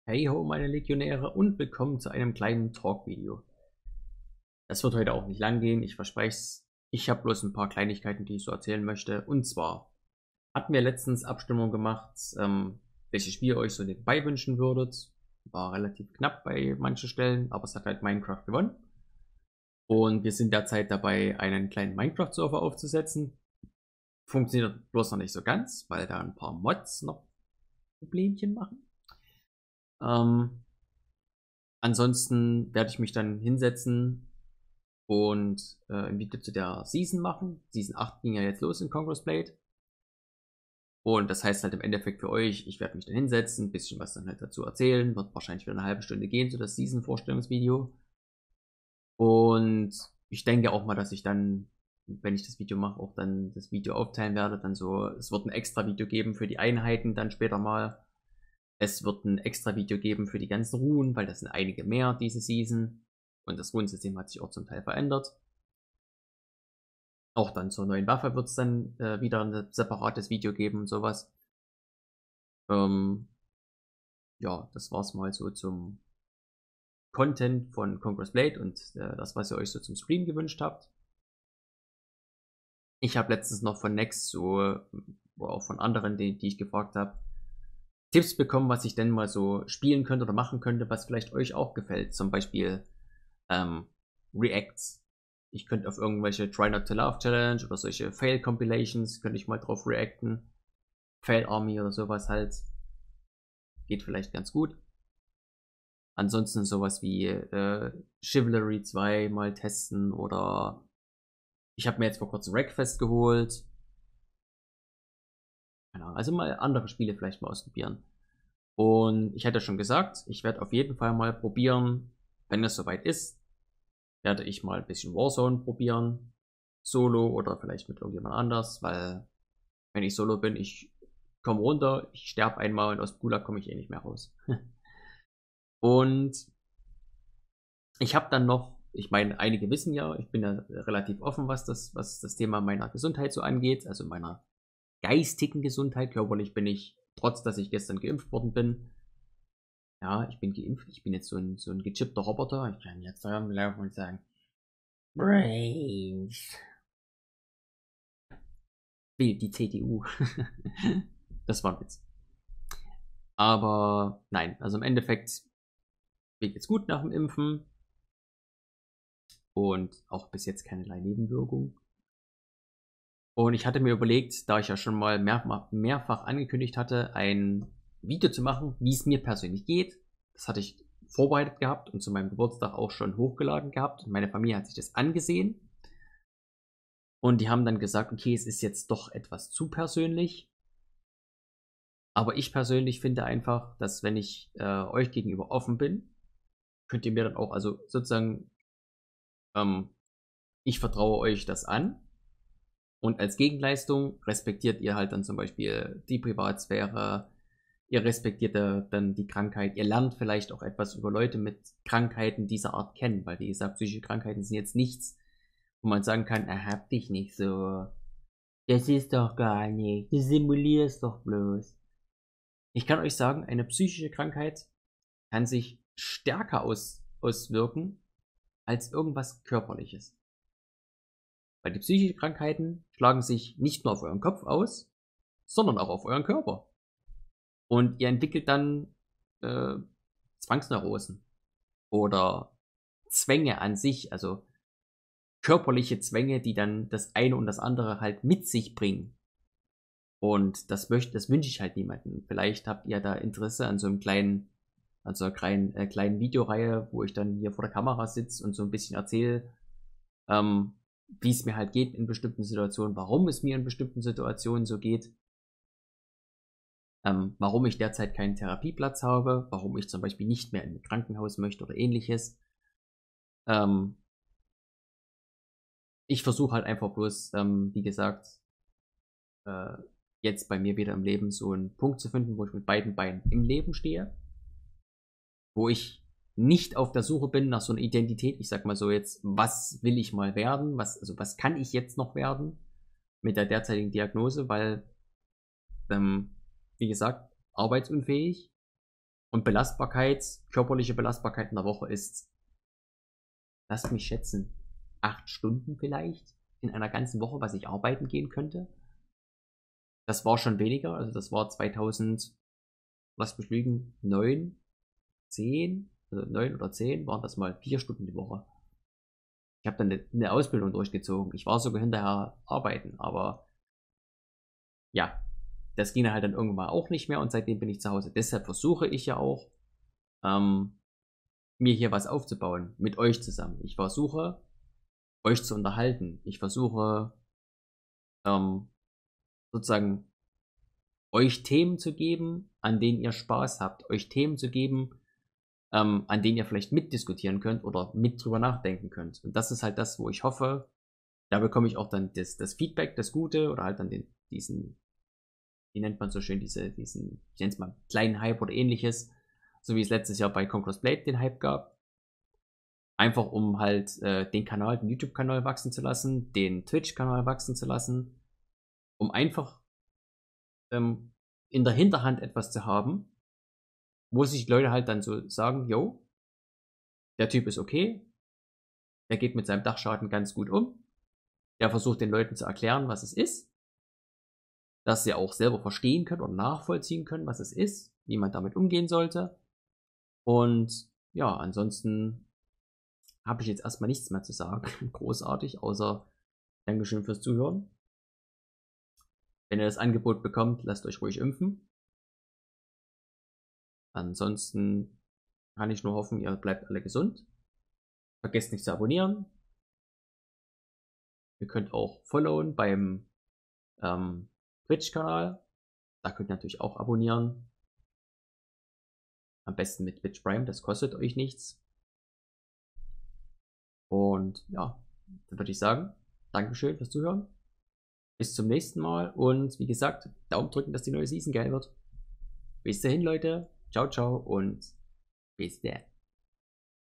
Hey ho, meine Legionäre, und willkommen zu einem kleinen Talk-Video. Das wird heute auch nicht lang gehen, ich verspreche es. Ich habe bloß ein paar Kleinigkeiten, die ich so erzählen möchte. Und zwar hatten wir letztens Abstimmung gemacht, welches Spiel ihr euch so nebenbei wünschen würdet. War relativ knapp bei manchen Stellen, aber es hat halt Minecraft gewonnen. Und wir sind derzeit dabei, einen kleinen Minecraft-Server aufzusetzen. Funktioniert bloß noch nicht so ganz, weil da ein paar Mods noch Problemchen machen. Ansonsten werde ich mich dann hinsetzen und ein Video zu der Season machen. Season 8 ging ja jetzt los in Conqueror's Blade. Und das heißt halt im Endeffekt für euch, ich werde mich dann hinsetzen, ein bisschen was dann halt dazu erzählen. Wird wahrscheinlich wieder eine halbe Stunde gehen, so das Season-Vorstellungsvideo. Und ich denke auch mal, dass ich dann, wenn ich das Video mache, auch dann das Video aufteilen werde. Dann so, es wird ein extra Video geben für die Einheiten dann später mal. Es wird ein extra Video geben für die ganzen Runen, weil das sind einige mehr diese Season. Und das Runensystem hat sich auch zum Teil verändert. Auch dann zur neuen Waffe wird es dann wieder ein separates Video geben und sowas. Ja, das war's mal so zum Content von Conqueror's Blade und das, was ihr euch so zum Stream gewünscht habt. Ich habe letztens noch von Nex so, oder auch von anderen, die ich gefragt habe, Tipps bekommen, was ich denn mal so spielen könnte oder machen könnte, was vielleicht euch auch gefällt. Zum Beispiel Reacts. Ich könnte auf irgendwelche Try Not to Laugh Challenge oder solche Fail Compilations, könnte ich mal drauf reacten. Fail Army oder sowas halt. Geht vielleicht ganz gut. Ansonsten sowas wie Chivalry 2 mal testen oder ich habe mir jetzt vor kurzem Wreckfest geholt. Genau, also mal andere Spiele vielleicht mal ausprobieren. Und ich hatte schon gesagt, ich werde auf jeden Fall mal probieren, wenn es soweit ist, werde ich mal ein bisschen Warzone probieren. Solo oder vielleicht mit irgendjemand anders, weil wenn ich solo bin, ich komme runter, ich sterbe einmal und aus Gulag komme ich eh nicht mehr raus. Und ich habe dann noch, ich meine, einige wissen ja, ich bin ja relativ offen, was das Thema meiner Gesundheit so angeht, also meiner geistigen Gesundheit. Körperlich bin ich, trotz dass ich gestern geimpft worden bin, ja, ich bin geimpft, ich bin jetzt so ein gechippter Roboter. Ich kann jetzt laufen und sagen, Brains. Wählt die CDU. Das war ein Witz. Aber nein, also im Endeffekt mir geht's gut nach dem Impfen und auch bis jetzt keinerlei Nebenwirkung. Und ich hatte mir überlegt, da ich ja schon mal mehrfach angekündigt hatte, ein Video zu machen, wie es mir persönlich geht. Das hatte ich vorbereitet gehabt und zu meinem Geburtstag auch schon hochgeladen gehabt. Und meine Familie hat sich das angesehen. Und die haben dann gesagt, okay, es ist jetzt doch etwas zu persönlich. Aber ich persönlich finde einfach, dass wenn ich euch gegenüber offen bin, könnt ihr mir dann auch, also sozusagen, ich vertraue euch das an. Und als Gegenleistung respektiert ihr halt dann zum Beispiel die Privatsphäre, ihr respektiert dann die Krankheit, ihr lernt vielleicht auch etwas über Leute mit Krankheiten dieser Art kennen, weil wie gesagt, psychische Krankheiten sind jetzt nichts, wo man sagen kann, hab dich nicht so. Das ist doch gar nicht, du simulierst doch bloß. Ich kann euch sagen, eine psychische Krankheit kann sich stärker auswirken als irgendwas Körperliches. Weil die psychischen Krankheiten schlagen sich nicht nur auf euren Kopf aus, sondern auch auf euren Körper. Und ihr entwickelt dann äh, Zwangsneurosen oder Zwänge an sich, also körperliche Zwänge, die dann das eine und das andere halt mit sich bringen. Und das wünsche ich halt niemandem. Vielleicht habt ihr da Interesse an so einem kleinen, also einer kleinen Videoreihe, wo ich dann hier vor der Kamera sitze und so ein bisschen erzähle, wie es mir halt geht in bestimmten Situationen, warum es mir in bestimmten Situationen so geht, warum ich derzeit keinen Therapieplatz habe, warum ich zum Beispiel nicht mehr in ein Krankenhaus möchte oder ähnliches. Ich versuche halt einfach bloß, wie gesagt, jetzt bei mir wieder im Leben so einen Punkt zu finden, wo ich mit beiden Beinen im Leben stehe, wo ich nicht auf der Suche bin nach so einer Identität. Ich sag mal so jetzt, was will ich mal werden? Was kann ich jetzt noch werden mit der derzeitigen Diagnose? Weil, wie gesagt, arbeitsunfähig Und Belastbarkeit, körperliche Belastbarkeit in der Woche ist, lasst mich schätzen, 8 Stunden vielleicht in einer ganzen Woche, was ich arbeiten gehen könnte. Das war schon weniger, also das war 2000, lass mich lügen, 9, 10, also 9 oder 10 waren das mal 4 Stunden die Woche. Ich habe dann eine Ausbildung durchgezogen. Ich war sogar hinterher arbeiten, aber ja, das ging halt dann irgendwann mal auch nicht mehr und seitdem bin ich zu Hause. Deshalb versuche ich ja auch, mir hier was aufzubauen, mit euch zusammen. Ich versuche, euch zu unterhalten. Ich versuche, sozusagen, euch Themen zu geben, an denen ihr Spaß habt. Euch Themen zu geben, an denen ihr vielleicht mitdiskutieren könnt oder mit drüber nachdenken könnt. Und das ist halt das, wo ich hoffe, da bekomme ich auch dann das Feedback, das Gute oder halt dann diesen, wie nennt man so schön, ich nenne es mal kleinen Hype oder ähnliches, so wie es letztes Jahr bei Conqueror's Blade den Hype gab. Einfach um halt den Kanal, den YouTube-Kanal wachsen zu lassen, den Twitch-Kanal wachsen zu lassen, um einfach in der Hinterhand etwas zu haben, wo sich Leute halt dann so sagen, yo, der Typ ist okay, der geht mit seinem Dachschaden ganz gut um, der versucht den Leuten zu erklären, was es ist, dass sie auch selber verstehen können oder nachvollziehen können, was es ist, wie man damit umgehen sollte. Und ja, ansonsten habe ich jetzt erstmal nichts mehr zu sagen, großartig, außer Dankeschön fürs Zuhören. Wenn ihr das Angebot bekommt, lasst euch ruhig impfen. Ansonsten kann ich nur hoffen, ihr bleibt alle gesund. Vergesst nicht zu abonnieren. Ihr könnt auch followen beim Twitch-Kanal. Da könnt ihr natürlich auch abonnieren. Am besten mit Twitch Prime, das kostet euch nichts. Und ja, dann würde ich sagen, Dankeschön fürs Zuhören. Bis zum nächsten Mal und wie gesagt, Daumen drücken, dass die neue Season geil wird. Bis dahin, Leute. Ciao, ciao und bis dann.